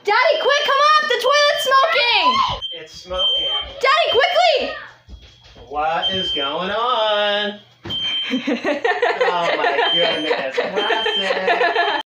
Daddy, quick, come up! The toilet's smoking! It's smoking. Daddy, quickly! What is going on? Oh my goodness. Classic.